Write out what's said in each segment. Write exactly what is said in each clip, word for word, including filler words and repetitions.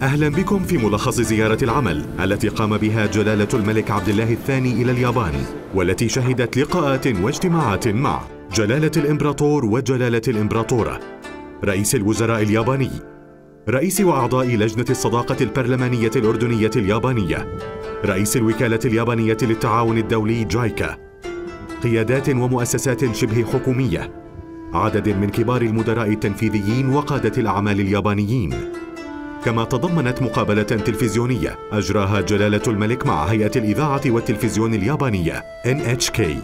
أهلا بكم في ملخص زيارة العمل التي قام بها جلالة الملك عبد الله الثاني إلى اليابان، والتي شهدت لقاءات واجتماعات مع جلالة الإمبراطور وجلالة الإمبراطورة، رئيس الوزراء الياباني، رئيس وأعضاء لجنة الصداقة البرلمانية الأردنية اليابانية، رئيس الوكالة اليابانية للتعاون الدولي جايكا، قيادات ومؤسسات شبه حكومية، عدد من كبار المدراء التنفيذيين وقادة الأعمال اليابانيين. كما تضمنت مقابلة تلفزيونية أجراها جلالة الملك مع هيئة الإذاعة والتلفزيون اليابانية إن إتش كي.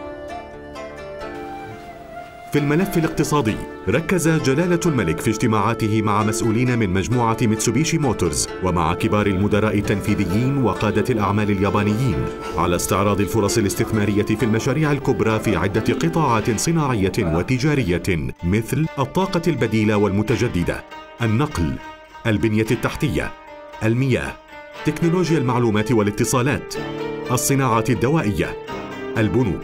في الملف الاقتصادي، ركز جلالة الملك في اجتماعاته مع مسؤولين من مجموعة ميتسوبيشي موتورز ومع كبار المدراء التنفيذيين وقادة الأعمال اليابانيين على استعراض الفرص الاستثمارية في المشاريع الكبرى في عدة قطاعات صناعية وتجارية، مثل الطاقة البديلة والمتجددة، النقل، البنية التحتية، المياه، تكنولوجيا المعلومات والاتصالات، الصناعات الدوائية، البنوك.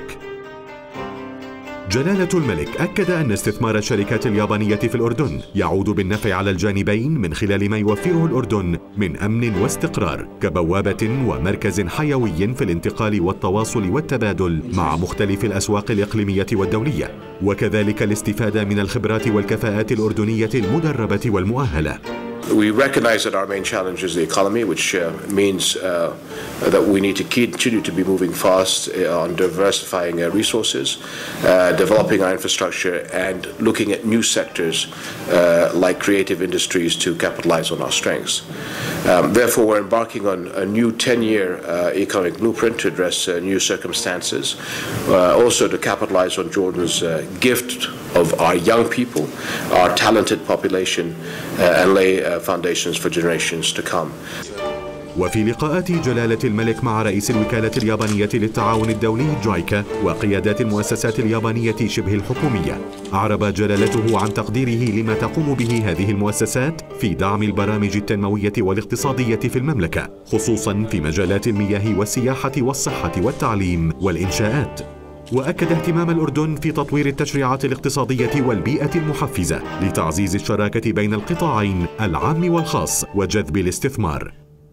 جلالة الملك أكد أن استثمار الشركات اليابانية في الأردن يعود بالنفع على الجانبين من خلال ما يوفره الأردن من أمن واستقرار كبوابة ومركز حيوي في الانتقال والتواصل والتبادل مع مختلف الأسواق الإقليمية والدولية، وكذلك الاستفادة من الخبرات والكفاءات الأردنية المدربة والمؤهلة. We recognize that our main challenge is the economy, which uh, means uh, that we need to continue to be moving fast uh, on diversifying our resources, uh, developing our infrastructure, and looking at new sectors uh, like creative industries to capitalize on our strengths. Um, therefore, we're embarking on a new ten-year uh, economic blueprint to address uh, new circumstances, uh, also to capitalize on Jordan's uh, gift of our young people, our talented population, uh, and lay uh, foundations for generations to come. وفي لقاءات جلالة الملك مع رئيس الوكالة اليابانية للتعاون الدولي جايكا وقيادات المؤسسات اليابانية شبه الحكومية، أعرب جلالته عن تقديره لما تقوم به هذه المؤسسات في دعم البرامج التنموية والاقتصادية في المملكة، خصوصاً في مجالات المياه والسياحة والصحة والتعليم والإنشاءات. وأكد اهتمام الأردن في تطوير التشريعات الاقتصادية والبيئة المحفزة لتعزيز الشراكة بين القطاعين العام والخاص وجذب الاستثمار.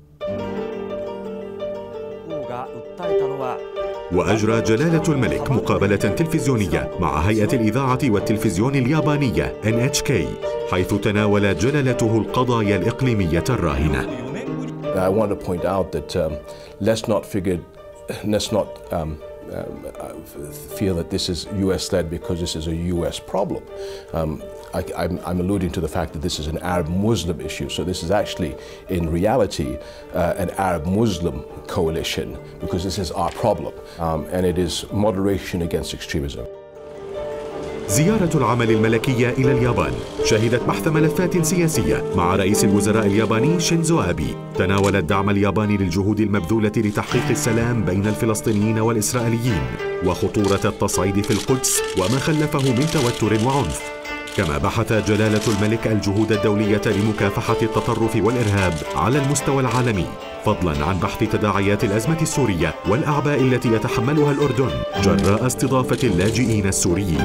وأجرى جلالة الملك مقابلة تلفزيونية مع هيئة الإذاعة والتلفزيون اليابانية إن إتش كي، حيث تناول جلالته القضايا الإقليمية الراهنة. I want to point out that um, let's not figure, let's not um, Um, feel that this is U S-led because this is a U S problem. Um, I, I'm, I'm alluding to the fact that this is an Arab-Muslim issue. So this is actually, in reality, uh, an Arab-Muslim coalition because this is our problem. Um, and it is moderation against extremism. زيارة العمل الملكية إلى اليابان شهدت بحث ملفات سياسية مع رئيس الوزراء الياباني شينزو آبي، تناول الدعم الياباني للجهود المبذولة لتحقيق السلام بين الفلسطينيين والإسرائيليين وخطورة التصعيد في القدس وما خلفه من توتر وعنف. كما بحث جلالة الملك الجهود الدولية لمكافحة التطرف والإرهاب على المستوى العالمي، فضلاً عن بحث تداعيات الأزمة السورية والأعباء التي يتحملها الأردن جراء استضافة اللاجئين السوريين.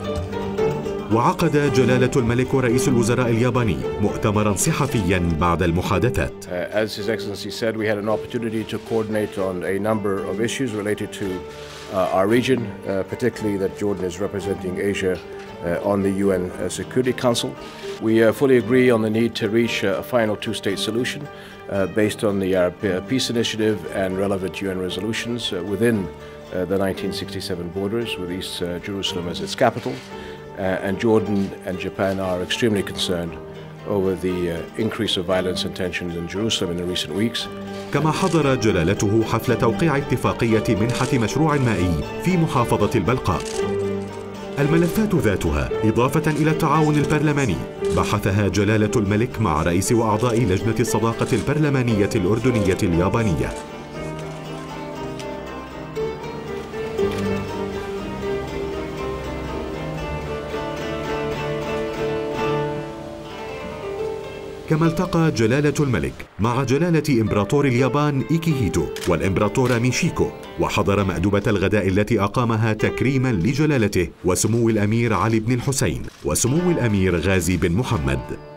وعقد جلالة الملك ورئيس الوزراء الياباني مؤتمراً صحفياً بعد المحادثات. Uh, as His Excellency said, we had an opportunity to coordinate on a number of issues related to uh, our region, uh, particularly that Jordan is representing Asia uh, on the U N uh, Security Council. We uh, fully agree on the need to reach a final two-state solution uh, based on the Arab Peace Initiative and relevant U N resolutions uh, within uh, the nineteen sixty-seven borders, with East uh, Jerusalem as its capital. Uh, and Jordan and Japan are extremely concerned over the uh, increase of violence and tensions in Jerusalem in the recent weeks. كما حضر جلالته حفل توقيع اتفاقية منحة مشروع مائي في محافظة البلقاء. الملفات ذاتها إضافة إلى التعاون البرلماني بحثها جلالة الملك مع رئيس وأعضاء لجنة الصداقة البرلمانية الأردنية اليابانية. كما التقى جلالة الملك مع جلالة إمبراطور اليابان إيكيهيتو والإمبراطورة ميشيكو، وحضر مأدبة الغداء التي أقامها تكريما لجلالته وسمو الأمير علي بن الحسين وسمو الأمير غازي بن محمد.